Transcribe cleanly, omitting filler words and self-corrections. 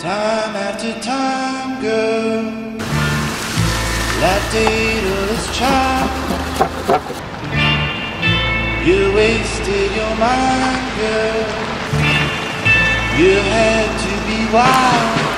Time after time, girl, like Daedalus child, you wasted your mind, girl. You had to be wild.